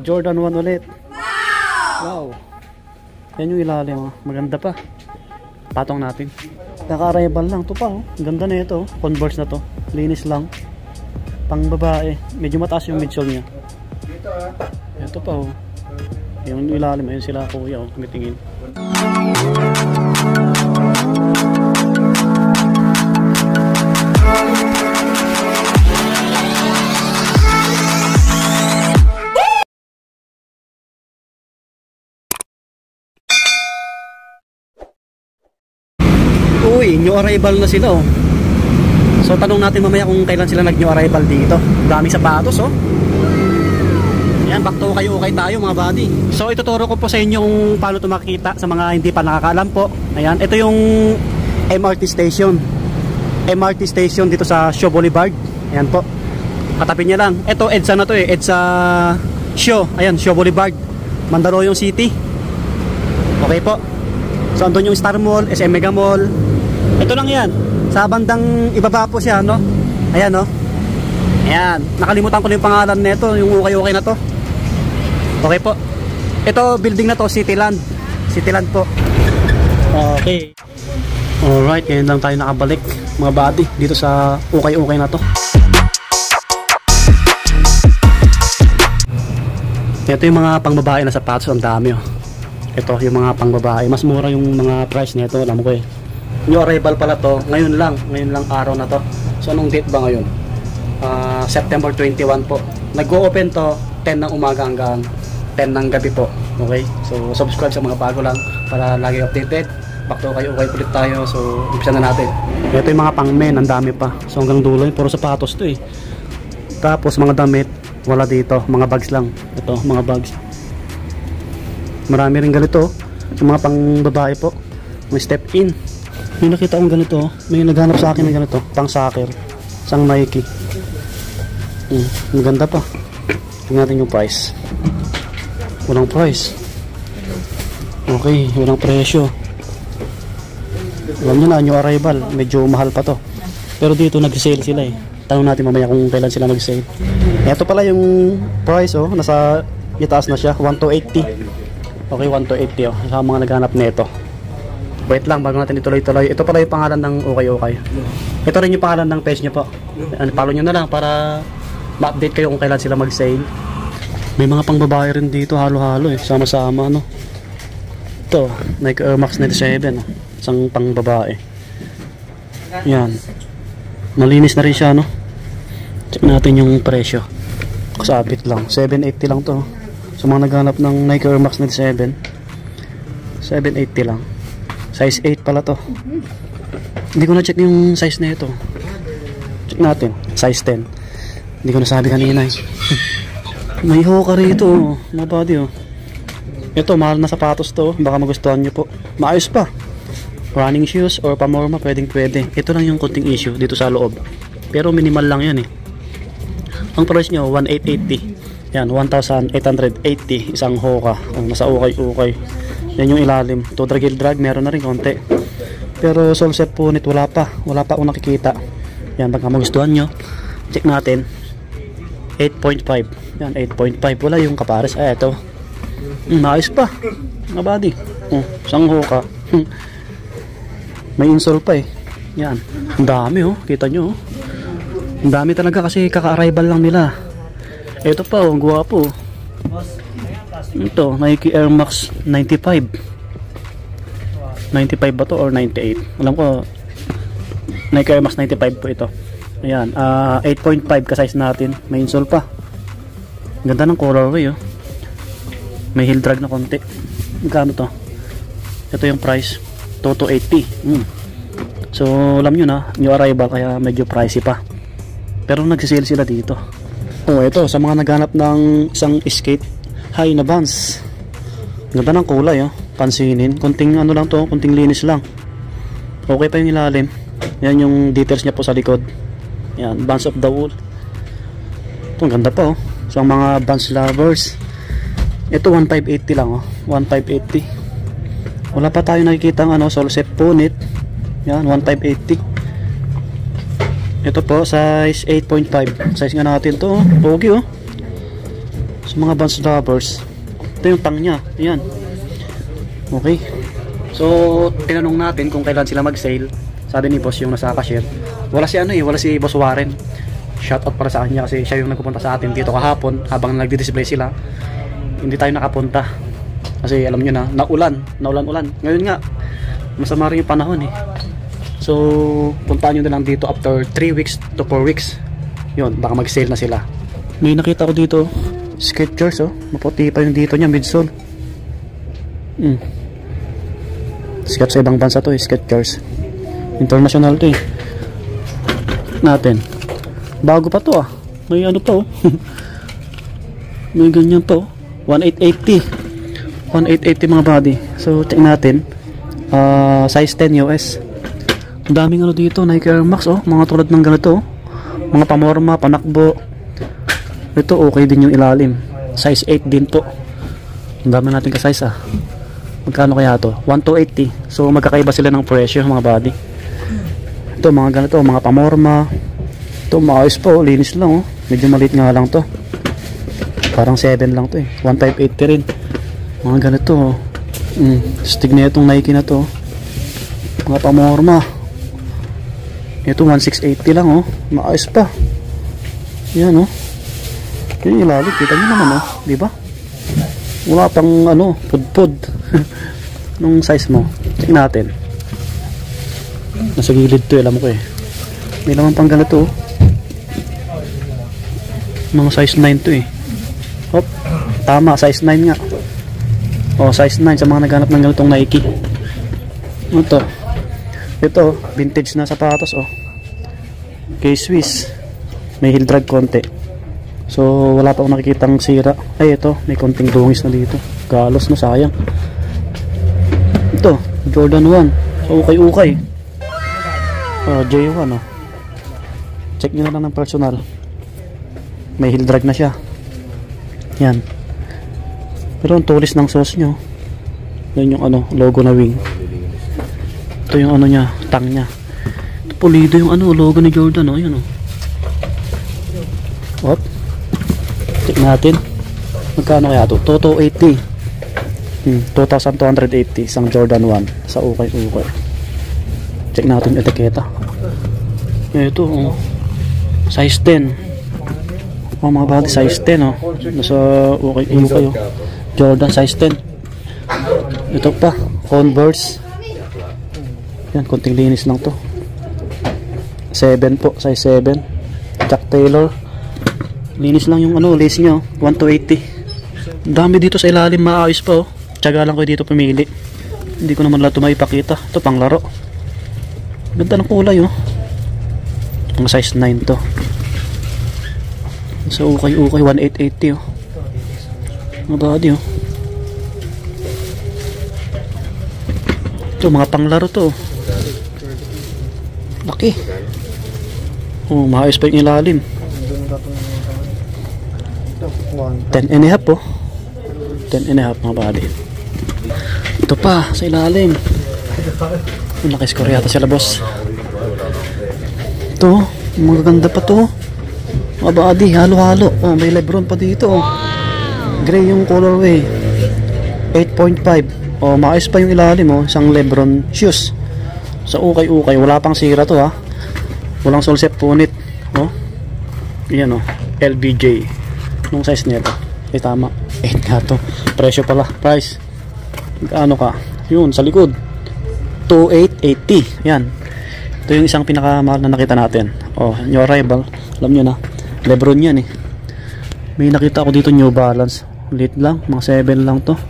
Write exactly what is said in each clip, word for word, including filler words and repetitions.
Jordan one ulit. Wow. Yan yung ilalim, oh. Maganda pa. Patong natin. Naka-arrival lang. Ito pa, oh. Ganda na ito, oh. Converse na to. Linis lang. Pang babae. Medyo mataas yung midsole niya. Ito pa, oh. Yung ilalim, ayun sila kuya, oh. Tumitingin. Uy, new arrival na sila, oh. So tanong natin mamaya kung kailan sila nag new arrival dito. Daming sapatos, oh. Yan, back to ukay-ukay tayo mga buddy. So ituturo ko po sa inyo kung paano ito makikita sa mga hindi pa nakakaalam po. Ayan, ito yung M R T station. M R T station dito sa Shaw Boulevard. Ayan po. Katabi niya lang. Ito EDSA na to eh, EDSA Shaw. Ayan, Shaw Boulevard, Mandaluyong City. Okay po. So andun yung Star Mall, S M Mega Mall. Ito lang yan. Sa bandang ibaba po siya, no? Ayan, no? Ayan. Nakalimutan ko na yung pangalan nito, yung ukay-ukay na to. Okay po. Ito, building na to, Cityland. Cityland po. Okay. Alright, ngayon lang tayo nakabalik, mga buddy, dito sa ukay-ukay na to. Ito yung mga pangbabae na sapatos, ang dami, oh. Ito yung mga pangbabae. Mas mura yung mga price nito, alam ko eh. New arrival pala to, ngayon lang, ngayon lang araw na to. So anong date ba ngayon? Uh, September twenty-one po. Nag-o-open to ten ng umaga hanggang ten ng gabi po. Okay? So subscribe sa mga bago lang para lagi updated. Back to kayo, okay ulit tayo. So umpisa na natin. Ito yung mga pang men, ang dami pa. So hanggang dulo, puro sapatos to eh. Tapos mga damit, wala dito, mga bags lang. Ito, mga bags. Marami rin ganito, yung mga pang babae po. May step in. May nakita akong ganito, may naghanap sa akin ng ganito, pang soccer, isang Nike. Hmm, maganda pa. Tingnan natin yung price. Walang price. Okay, walang presyo. Alam nyo na, new arrival, medyo mahal pa to. Pero dito nag-sale sila eh. Tanong natin mamaya kung kailan sila mag-sale. Ito pala yung price, oh, nasa itaas na siya, one to eighty. Okay, one to eighty, oh, sa mga naghanap nito. Wait lang, bago natin ituloy-tuloy. Ito pala yung pangalan ng ukay-ukay. Ito rin yung pangalan ng page nyo po. Follow nyo na lang para ma-update kayo kung kailan sila mag-sale. May mga pang babae rin dito, halo-halo eh. Sama-sama, no? Ito, Nike Air Max ninety-seven. Oh. Isang pang babae. Yan. Malinis na rin siya, no? Check natin yung presyo. Kasabit lang. seven eighty lang to. Sa mga naghanap ng Nike Air Max ninety-seven, seven eighty lang. Size eight pala to. Hindi ko na check yung size na ito. Check natin. Size ten. Hindi ko nasabi kanina eh. May hoka rito, oh. Mga body, oh. Ito, mahal na sapatos to. Baka magustuhan nyo po. Maayos pa. Running shoes or pamorma, pwedeng pwede. Ito lang yung konting issue dito sa loob. Pero minimal lang yan eh. Ang price nyo, one thousand eight hundred eighty. Yan, one thousand eight hundred eighty. Isang hoka. Oh, nasa ukay-ukay. Yan yung ilalim. To drag drag, meron na rin konti. Pero sole set punit, wala pa. Wala pa akong nakikita. Yan, baka magustuhan nyo. Check natin. eight point five. Yan, eight point five. Wala yung kapares. Ay, ito. Hmm, naayos pa. Mga body. Oh, isang hoka. Hmm. May insole pa eh. Yan. Ang dami oh. Kita nyo oh. Ang dami talaga kasi kaka-arrival lang nila. Ito pa oh. Ang guwapo oh. Ito, Nike Air Max ninety-five. ninety-five ba to or ninety-eight? Alam ko Nike Air Max ninety-five po ito. Ayan, uh, eight point five ka-size natin. May insole pa. Ganda ng colorway oh. May heel drag na konti. Magkano to? Ito yung price, two thousand eighty. Hmm. So, alam nyo na, new arrival kaya medyo pricey pa. Pero nagsisale sila dito. Oh, ito sa mga naghanap ng isang skate high na Vans. Ganda ng kulay oh. Pansinin. Kunting ano lang to, kunting linis lang. Okay pa yung ilalim. Yan yung details niya po sa likod. Yan, Vans of the Wool. Ito, ganda pa oh. So, ang mga Vans lovers. Ito, one thousand five hundred eighty lang oh. one thousand five hundred eighty. Wala pa tayo nakikita ng ano, sole set punit. Yan, one thousand five hundred eighty. Ito po, size eight point five. Size nga natin to oh. Pogi oh. Sa mga Vans lovers, ito yung tang nya. Ayan. Okay. So, tinanong natin kung kailan sila mag-sale. Sabi ni boss yung nasa cashier, wala si ano eh, wala si Boss Warren. Shout out para sa kanya kasi siya yung nagpupunta sa atin dito kahapon habang nagdi-display sila. Hindi tayo nakapunta. Kasi alam nyo na, naulan, naulan-ulan. Ngayon nga, masama rin yung panahon eh. So, puntaan nyo na lang dito after three weeks to four weeks. Yun, baka mag-sale na sila. May nakita ko dito, Skechers oh. Maputi pa yung dito niya, midsole. Hmm. Sikat sa ibang bansa to eh, Skechers. International to eh. Natin. Bago pa to ah. May ano pa oh. May ganyan pa oh. eighteen eighty. eighteen eighty mga body. So, check natin. Uh, size ten U S. Ang daming ano dito, Nike Air Max oh. Mga tulad ng ganito oh. Mga pamorma, panakbo. Ito okay din yung ilalim. Size eight din to. Ang dami natin ka-size ah. Magkano kaya to? twelve eighty. So magkakaiba sila ng presyo mga body. Ito mga ganito, mga pamorma. Ito maayos po, linis lang oh. Medyo maliit nga lang to. Parang seven lang to eh. fifteen eighty rin. Mga ganito oh. Mm, stig na itong Nike na to. Mga pamorma. Ito sixteen eighty lang oh. Maayos pa. Yan oh. Yung ilalim, kita nyo naman oh. Diba? Wala pang ano, pudpud. Nung size mo. Check natin. Nasa gilid to, alam ko eh. May naman pang ganito oh. Mga size nine to eh. Hop. Tama, size nine nga. Oh, size nine sa mga naghanap ng ganitong Nike. Ito. Ito, vintage na sapatos oh. K-Swiss. May heel drag konti. So, wala pa akong nakikitang sira. Ay, ito. May konting dungis na dito. Galos na, sayang. Ito, Jordan one. So, ukay-ukay. Oh, J one oh. Check nyo na lang ng personal. May heel drag na siya. Yan. Pero ang tulis ng sauce nyo. Yan yung ano, logo na wing. Ito yung ano niya, tang niya. Ito pulido yung ano, logo ni Jordan oh. Yan oh. What? Check natin. Magkano kaya ito? two eighty. Hmm, two thousand two hundred eighty. Isang Jordan one. Sa ukay-ukay. Check natin yung etiketa. Ito oh. Size ten. Oh mga body, size ten oh. Nasa ukay-ukay oh. Jordan size ten. Ito pa. Converse. Yan, konting linis lang to. seven po. Size seven. Jack Taylor. Linis lang yung ano, lace nyo, twelve eighty. Dami dito sa ilalim, maayos pa oh. Tiyaga lang ko dito pumili. Hindi ko naman lahat ito maipakita. Ito pang laro. Ganda ng kulay oh. Mga size nine to. Sa ukay-ukay, eighteen eighty oh. Mga body oh. Ito, mga pang laro to oh. Laki. Oh, maayos pa yung ilalim. ten and a half po. ten and a half mga body. Ito pa sa ilalim. Nakiscore yata sila boss. Ito, magaganda pa to. Mga body, halo-halo. Oh, may Lebron pa dito oh. Gray yung colorway. eight point five. Oh, maayos pa yung ilalim oh. Isang Lebron shoes. Sa ukay-ukay, wala pang sira to ha. Walang solsep punit. Oh. Yan oh, L B J. Nung size nito eh tama eight nga to. Presyo pala, price ano ka yun sa likod twenty-eight eighty. Yan, ito yung isang pinakamahal na nakita natin. Oh, new arrival, alam nyo na Lebron yan eh. May nakita ako dito New Balance, late lang, mga seven lang to.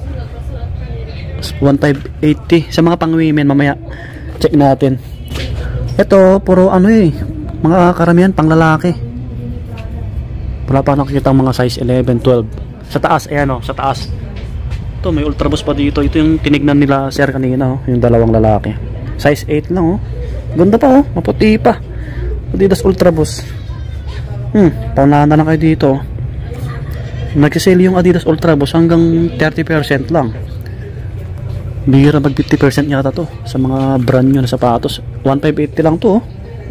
fifteen eighty sa mga pang women. Mamaya check natin. Ito puro ano eh, mga karamihan pang lalaki. Wala pa nakikita mga size eleven, twelve. Sa taas, ayan o, sa taas. Ito, may Ultra Boost pa dito. Ito yung tinignan nila sir kanina o, yung dalawang lalaki. Size eight lang o. Ganda pa o, maputi pa. Adidas Ultra Boost. Hmm, paunahan na lang kayo dito. Nagsisale yung Adidas Ultra Boost hanggang thirty percent lang. Bihira mag fifty percent yata to sa mga brand nyo na sapatos. fifteen eighty lang to o.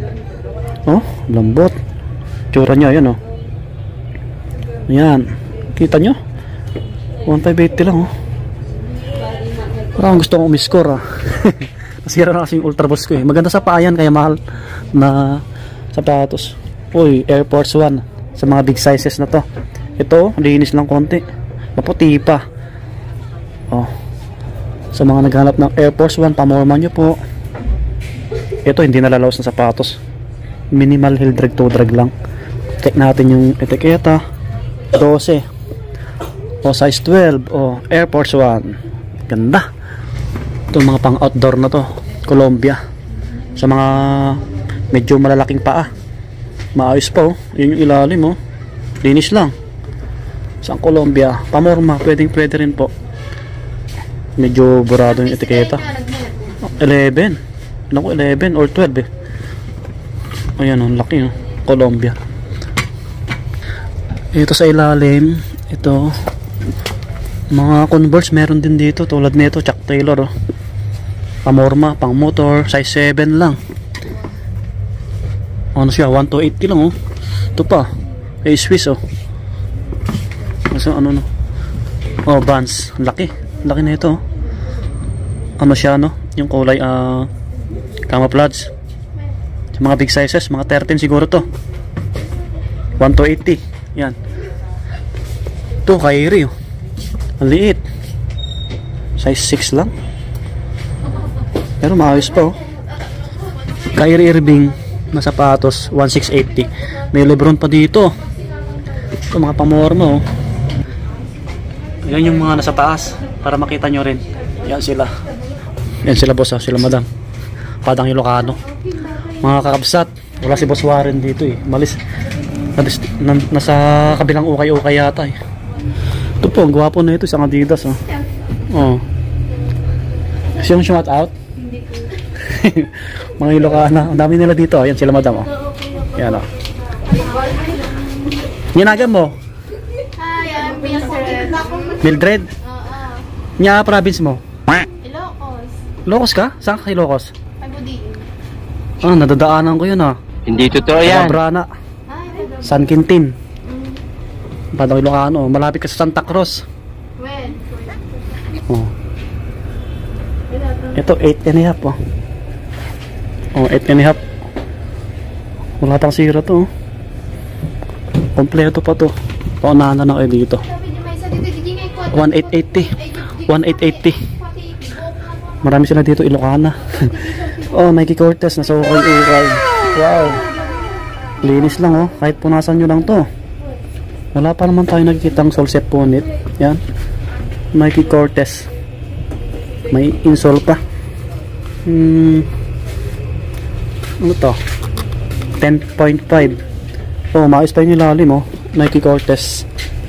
Oh, lambot. Tsura nya, yan o. Ayan, Kita nyo? one five eighty lang oh. Parang gusto kong umiscore ah. Nasira na kasi yung Ultra Boost ko eh. Maganda sa paayan kaya mahal na sapatos. Uy, Air Force One. Sa mga big sizes na to. Ito, linis lang konti. Maputi pa. Oh. Sa mga naghanap ng Air Force One, pamorma nyo po. Ito, hindi nalalaos na sapatos. Minimal heel drag to drag lang. Check natin yung etiketa. twelve. O size twelve. O Air Force One. Ganda. Ito mga pang outdoor na to. Colombia. Sa mga medyo malalaking paa. Maayos pa oh. Yun yung ilalim oh. Linis lang. Sa Colombia. Pamorma. Pwedeng pwede rin po. Medyo burado yung etiketa. eleven. Alam ko eleven or twelve eh. Ayan oh. Laki oh. Colombia. Ito sa ilalim. Ito. Mga Converse meron din dito. Tulad nito. Chuck Taylor oh. Pamorma, pang motor, size seven lang. Ano siya, one to eighty lang oh. Ito pa, eh Swiss oh. Kasi ano no. Oh, Vans, laki. Laki na ito oh. Ano siya no, yung kulay uh, camouflage. Sa mga big sizes, mga thirteen siguro to. one to eighty. Yan. Ito, Kyrie oh. Ang liit. Size six lang. Pero maayos pa oh. Kyrie Irving na sapatos, one six eighty. May Lebron pa dito. Ito mga pamorma oh. Yan yung mga nasa taas para makita nyo rin. Yan sila. Yan sila boss ah, sila madam. Padang Ilocano. Mga kakabsat. Wala si Boss Warren dito eh. Malis. Nasa kabilang ukay-ukay yata eh. Ito po, ang gwapo na ito. Isang Adidas oh. Oh. Kasi yung shout out. Mga Ilocana. Ang dami nila dito. Ayan sila madam oh. Yan oh. Ginagam mo? Hi, I'm Mildred. Mildred? Oo. Nya province mo? Ilocos. Ilocos ka? Saan ka Ilocos? Pagudi. Ah, nadadaanan ko yun ah. Hindi totoo yan. Brana. Ay, San Quintin. Padang Ilocano. Malapit ka sa Santa Cruz. when? Oh. Ito eight and a half oh. Oh, eight and a half. Wala pang sira to oh. Kompleto pa to. Paunahan na kayo dito. one eight eighty. one eight eighty. Marami sila dito Ilocana. Oh, Nike Cortez na sa ukay-ukay. Wow. Linis lang oh. Kahit punasan nyo lang to. Wala pa naman tayo nakikitang sole set punit. Yan. Nike Cortez. May insole pa. Hmm. Ano to? ten point five. Oh, maayos pa yung ilalim oh. Nike Cortez.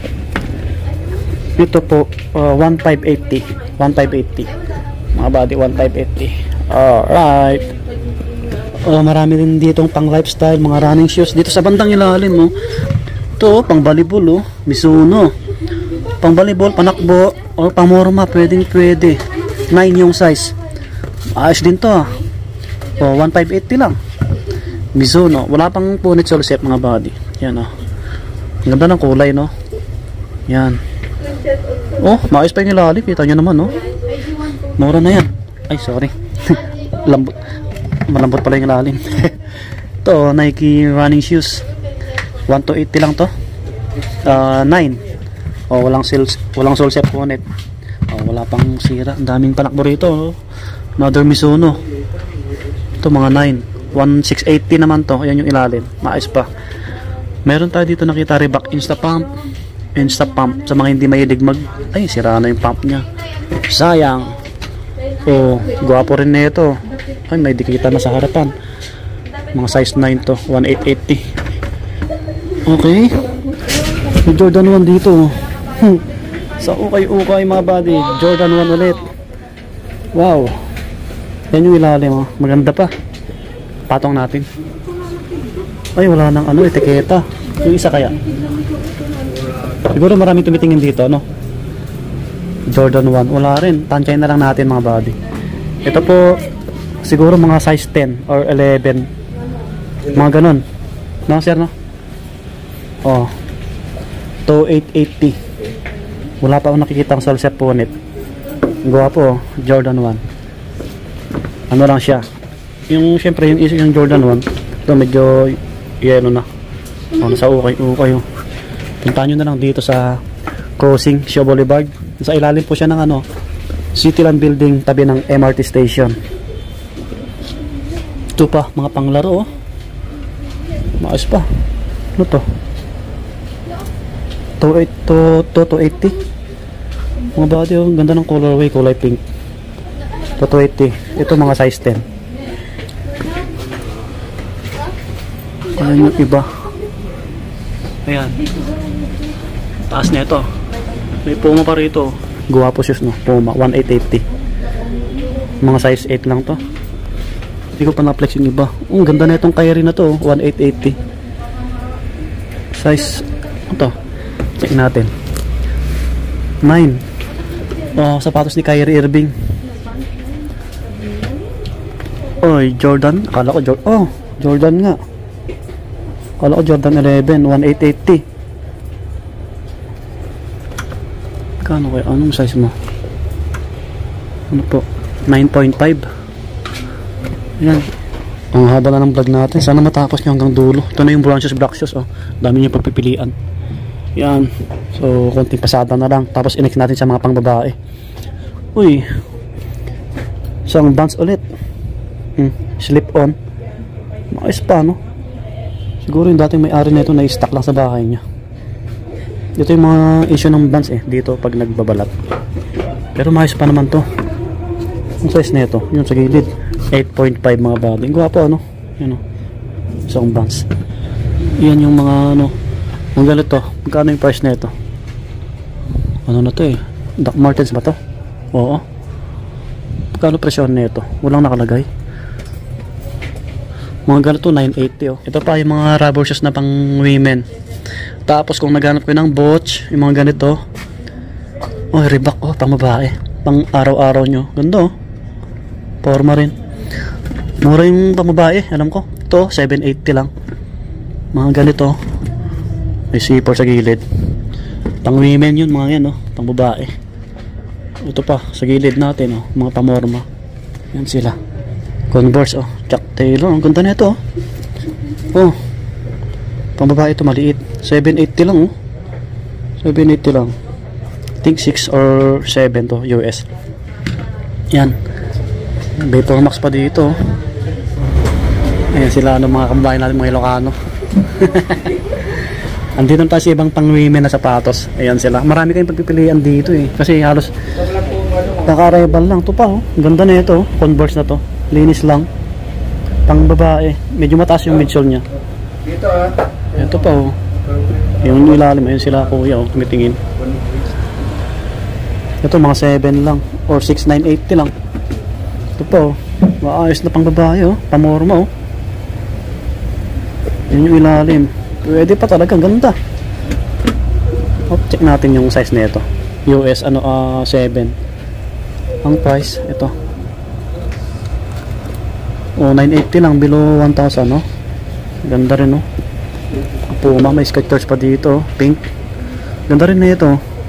Ito po uh, one five eighty. one five eighty. Mga body one five eighty. Alright. Oh, marami rin ditong pang lifestyle, mga running shoes dito sa bandang ilalim oh. Ito, pang volleyball oh. Mizuno. Pang volleyball, panakbo o pamorma, pwedeng pwede. nine yung size. Ayos din to ah. Oh, one five eighty lang. Mizuno. Wala pang punit sole set mga body. Yan oh. Ang ganda ng kulay no. Yan. Oh, maayos pa yung ilalim. Kita nyo naman no. Mura na yan. Ay, sorry. Lambot. Malambot pala yung ilalim. Ito, Nike running shoes. one to eighty lang to. Uh, nine. Oh, walang sole, walang sole set punit. Oh, wala pang sira. Ang daming panakbo rito oh. Another Mizuno. Ito mga nine. one six eighty naman to. Ayan yung ilalim. Maayos pa. Meron tayo dito nakita Reebok Insta Pump. Insta Pump. Sa mga hindi mahilig mag... Ay, sira na yung pump nya. Sayang. Oh, guwapo rin na ito. Ay, may dikita na sa harapan. Mga size nine to. one eight eighty. Okay. May Jordan one dito. Sa ukay-ukay mga buddy. Jordan one ulit. Wow. Yan yung ilalim oh. Maganda pa. Patong natin. Ay, wala nang ano, etiketa. Yung isa kaya. Siguro maraming tumitingin dito, no? Jordan one. Wala rin. Tansyahin na lang natin mga buddy. Ito po, siguro mga size ten or eleven. Mga ganun. No, sir, no? Oh. two eight eighty. Wala pa akong nakikita ang sole set punit. Gawa po, Jordan one. Ano lang siya. Yung syempre yung issue yung Jordan one, ito medyo yelo na. O, nasa ukay, ukay. Oh. Puntahan nyo na lang dito sa Crossing, Shaw Boulevard. Sa ilalim po siya ng ano, Cityland Building, tabi ng M R T station. Ito pa, mga panglaro. Oh. Maayos pa. Ano to? two eighty. Mga body, oh. Ganda ng colorway, kulay pink. two eighty. Ito mga size ten. Ayan yung iba. Ayan. Taas na ito. May Puma pa rito. Guwapo shoes, no? Puma, eighteen eighty. Mga size eight lang to. Hindi ko pa na-flex yung iba. Ang ganda na itong Kyrie na to, eighteen eighty. Size, ito. Check natin. nine. Oh, sapatos ni Kyrie Irving. Oy, Jordan. Akala ko Jordan. Oh, Jordan nga. Akala ko Jordan eleven, eighteen eighty. Kano kaya? Anong size mo? Ano po? nine point five. Yan. Ang haba na ng vlog natin. Sana matapos nyo hanggang dulo. Ito na yung brown shoes, black shoes. Oh. Dami nyo pagpipilian. Yan. So, konting pasada na lang. Tapos, inex natin sa mga pangbabae. Uy. Isang bands ulit. Hmm. Slip on. Maayos pa, no? Siguro yung dating may-ari na ito na-stack lang sa bahay niya. Ito yung mga issue ng bands eh. Dito pag nagbabalat. Pero maayos pa naman to. Ang size na ito. Yun sa gilid. eight point five mga body. Ang gwapo, ano? Yan o. Isang bands. Yan yung mga ano. Ang galit to. Magkano yung price na ito? Ano na to eh? Doc Martens ba to? Oo. Magkano presyon na ito? Walang nakalagay. Mga ganito nine eighty oh. Ito pa yung mga rubber shoes na pang women. Tapos kung naghanap ko ng boots, yung mga ganito. Oh, Reebok oh, pang babae. Pang araw-araw nyo. Ganda oh. Forma rin. Mura yung pang babae, alam ko. Ito, seven eighty lang. Mga ganito. May zipper sa gilid. Pang women yun, mga yan oh. Pang babae. Ito pa, sa gilid natin oh. Mga pamorma. Yan sila. Converse oh. Chuck Taylor. Ang ganda na ito oh. Oh. Pang babae ito maliit. seven eighty lang oh. seven eighty lang. I think six or seven to U S. Yan. Vapor Max pa dito. Ayan sila ano, mga kababayan natin mga Ilocano. Andito tayo sa ibang pang women na sapatos. Ayan sila. Marami kayong pagpipilian dito eh. Kasi halos naka-arrival lang. Ito pa oh. Ganda na ito. Converse na to. Linis lang. Pang babae. Medyo mataas yung midsole niya. Dito ah. Ito pa oh. Yung ilalim. Ayun sila kuya oh. Tumitingin. Ito mga seven lang. Or six nine eighty lang. Ito pa oh. Maayos na pang babae oh. Pamorma oh. Yun yung ilalim. Pwede pa talaga. Ganda. Oh, check natin yung size na ito. U S ano uh, seven. Ang price. Ito. Oh, nine eighty lang. Below one thousand no. Ganda rin oh. Puma. May Skechers pa dito. Pink. Ganda rin na ito.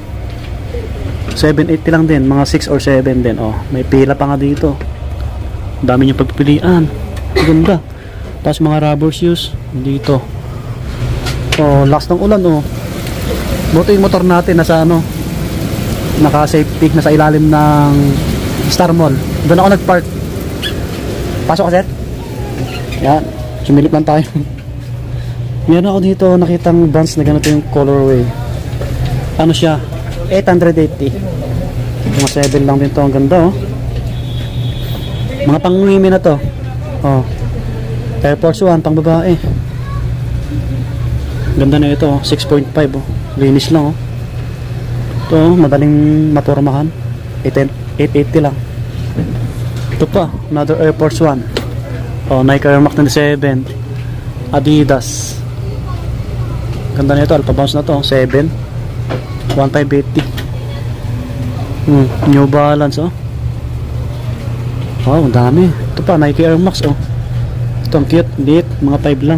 seven eighty lang din. Mga six or seven din. Oh, may pila pa nga dito. Dami niyong pagpipilian. Ganda. Tapos mga rubber shoes dito. Oh, lakas ng ulan oh. Buti yung motor natin nasa ano, naka safety, nasa ilalim ng Star Mall. Doon ako nagpark. Pasok ka, sir. Yan. Sumilip lang tayo. Meron ako dito nakitang brands na ganito yung colorway. Ano siya? eight eighty. Mga seven lang din to. Ang ganda oh. Mga pang women na to. Oh. Air Force One pang babae. Ganda na ito oh. six point five oh. Linis lang oh. Ito oh, madaling mapormahan. eight eighty lang. Ito pa, another Air Force One. Oh, Nike Air Max twenty-seven. Adidas. Ganda na ito, Alpha Bounce na to, seven. fifteen eighty. Hmm, New Balance oh. Wow, ang dami. Ito pa, Nike Air Max oh. Ito ang cute, liit, mga five lang.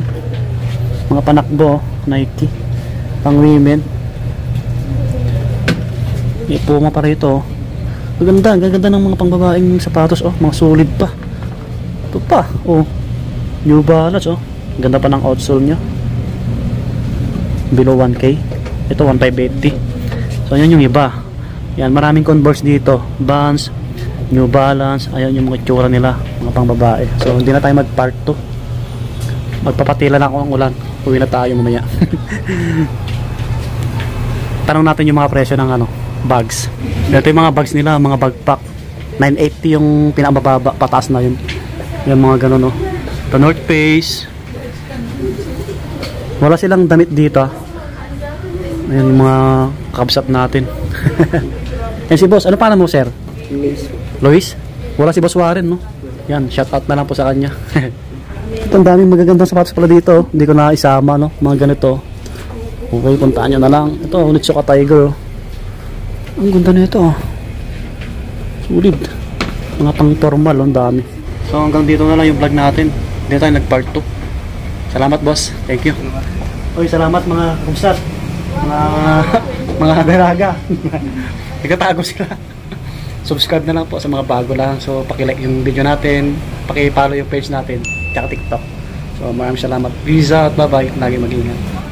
Mga panakbo oh, Nike. Pang women. May Puma pa rito. Gaganda, gaganda ng mga pangbabaeng sapatos oh, mga solid pa. Ito pa, oh. New Balance oh. Ganda pa ng outsole nya. Below one K. Ito one five eighty. So yan yung iba. Yan, maraming Converse dito. Vans, New Balance, ayan yung mga tsura nila, mga pangbabae. So hindi na tayo mag part two. Magpapatila na ako ng ulan. Uwi na tayo mamaya. Tanong natin yung mga presyo ng ano, bags. Ito yung mga bags nila, mga backpack. nine eighty yung pinakababa, pataas na yun. Yung mga ganun, no. The North Face. Wala silang damit dito. Ayan yung mga kabsat natin. Yan si boss, ano pa mo, sir? Luis. Luis? Wala si boss Warren, no? Yan, shout out na lang po sa kanya. Ito, ang daming magagandang sapatos pala dito. Hindi ko na isama, no? Mga ganito. Okay, puntaan nyo na lang. Ito, Onitsuka Tiger. Ang ganda na ito. Sulit. Mga pang formal, ang dami. So hanggang dito na lang yung vlog natin. Dito tayo nag part two. Salamat boss. Thank you. Oy, salamat mga kumsat. Mga mga dalaga. Nagtatago sila. Subscribe na lang po sa mga bago lang. So paki-like yung video natin, paki-follow yung page natin, tsaka TikTok. So maraming salamat. Peace out. Bye-bye. Lagi mag-ingat.